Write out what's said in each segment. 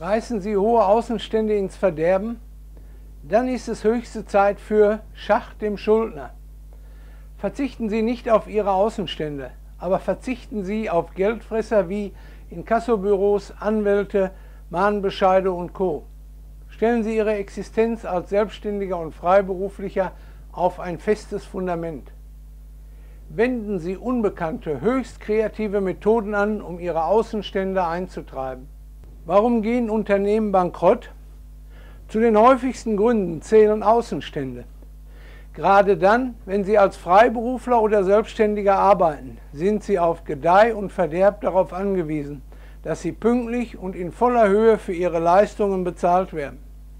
Reißen Sie hohe Außenstände ins Verderben? Dann ist es höchste Zeit für Schach dem Schuldner. Verzichten Sie nicht auf Ihre Außenstände, aber verzichten Sie auf Geldfresser wie Inkassobüros, Anwälte, Mahnbescheide und Co. Stellen Sie Ihre Existenz als Selbstständiger und Freiberuflicher auf ein festes Fundament. Wenden Sie unbekannte, höchst kreative Methoden an, um Ihre Außenstände einzutreiben. Warum gehen Unternehmen bankrott? Zu den häufigsten Gründen zählen Außenstände. Gerade dann, wenn Sie als Freiberufler oder Selbstständiger arbeiten, sind Sie auf Gedeih und Verderb darauf angewiesen, dass Sie pünktlich und in voller Höhe für Ihre Leistungen bezahlt werden.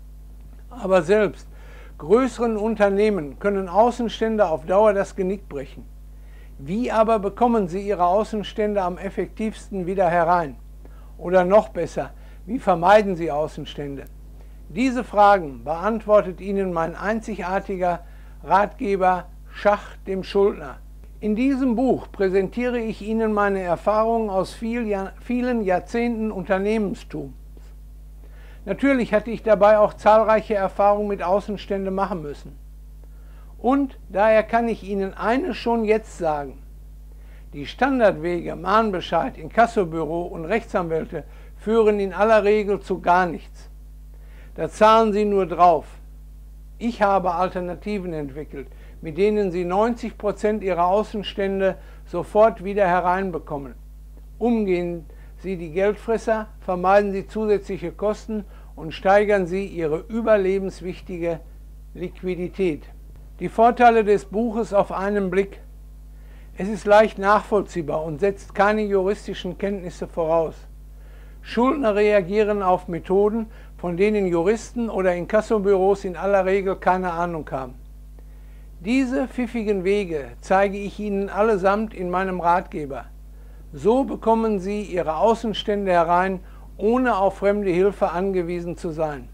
Aber selbst größeren Unternehmen können Außenstände auf Dauer das Genick brechen. Wie aber bekommen Sie Ihre Außenstände am effektivsten wieder herein? Oder noch besser, wie vermeiden Sie Außenstände? Diese Fragen beantwortet Ihnen mein einzigartiger Ratgeber Schach dem Schuldner. In diesem Buch präsentiere ich Ihnen meine Erfahrungen aus vielen Jahrzehnten Unternehmertums. Natürlich hatte ich dabei auch zahlreiche Erfahrungen mit Außenständen machen müssen. Und daher kann ich Ihnen eines schon jetzt sagen: Die Standardwege Mahnbescheid, Inkassobüro und Rechtsanwälte führen in aller Regel zu gar nichts. Da zahlen Sie nur drauf. Ich habe Alternativen entwickelt, mit denen Sie 90% Ihrer Außenstände sofort wieder hereinbekommen. Umgehen Sie die Geldfresser, vermeiden Sie zusätzliche Kosten und steigern Sie Ihre überlebenswichtige Liquidität. Die Vorteile des Buches auf einen Blick. Es ist leicht nachvollziehbar und setzt keine juristischen Kenntnisse voraus. Schuldner reagieren auf Methoden, von denen Juristen oder Inkassobüros in aller Regel keine Ahnung haben. Diese pfiffigen Wege zeige ich Ihnen allesamt in meinem Ratgeber. So bekommen Sie Ihre Außenstände herein, ohne auf fremde Hilfe angewiesen zu sein.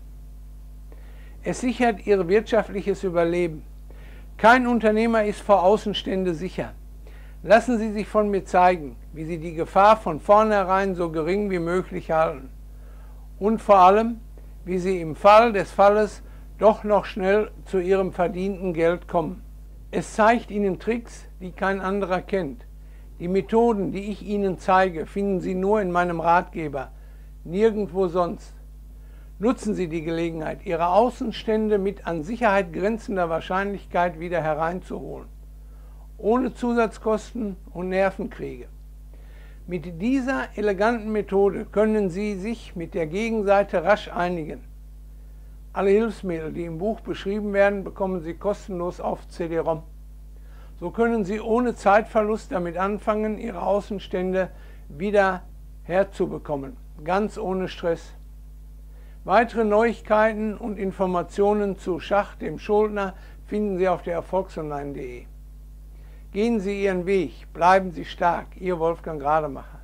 Es sichert Ihr wirtschaftliches Überleben. Kein Unternehmer ist vor Außenstände sicher. Lassen Sie sich von mir zeigen, wie Sie die Gefahr von vornherein so gering wie möglich halten. Und vor allem, wie Sie im Fall des Falles doch noch schnell zu Ihrem verdienten Geld kommen. Es zeigt Ihnen Tricks, die kein anderer kennt. Die Methoden, die ich Ihnen zeige, finden Sie nur in meinem Ratgeber, nirgendwo sonst. Nutzen Sie die Gelegenheit, Ihre Außenstände mit an Sicherheit grenzender Wahrscheinlichkeit wieder hereinzuholen, ohne Zusatzkosten und Nervenkriege. Mit dieser eleganten Methode können Sie sich mit der Gegenseite rasch einigen. Alle Hilfsmittel, die im Buch beschrieben werden, bekommen Sie kostenlos auf CD-ROM. So können Sie ohne Zeitverlust damit anfangen, Ihre Außenstände wieder herzubekommen, ganz ohne Stress. Weitere Neuigkeiten und Informationen zu Schach dem Schuldner finden Sie auf der erfolgsonline.de. Gehen Sie Ihren Weg, bleiben Sie stark, Ihr Wolfgang Rademacher.